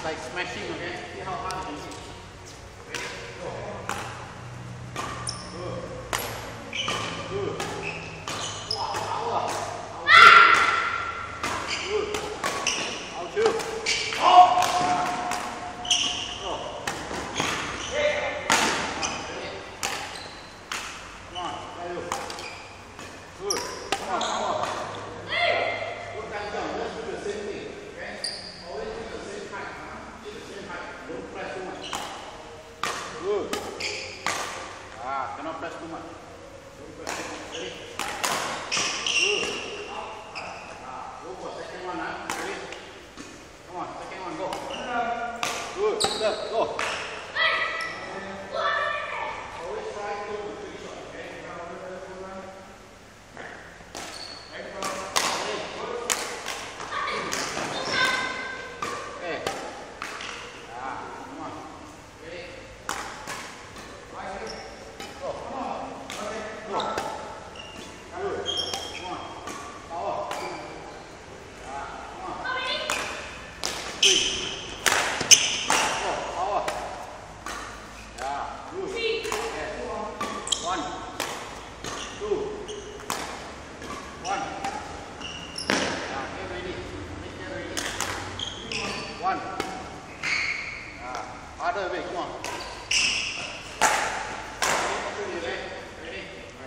like smashing, okay? See how hard it is. Ready? Go. Good. Good. Wow, power. Good. Out two. Oh! Go. Come on, ready? Good. Come on, power. Good time down. Let's do the same thing. Okay? Always do the same height. Do the same height. Don't press too much. Good. Cannot press too much. Don't press too much. Ready? Good. Go for second one. Ready? Come on, second one. Go. Good. Step. Go. Always try to go with 3 shots. Okay? One. Harder way, come on. Ready?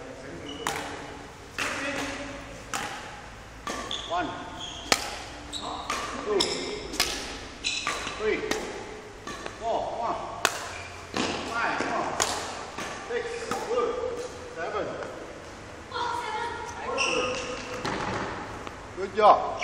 One. 2. 3. 4. Come on. 5. Come on. 6. Good. 7. Excellent. Good job.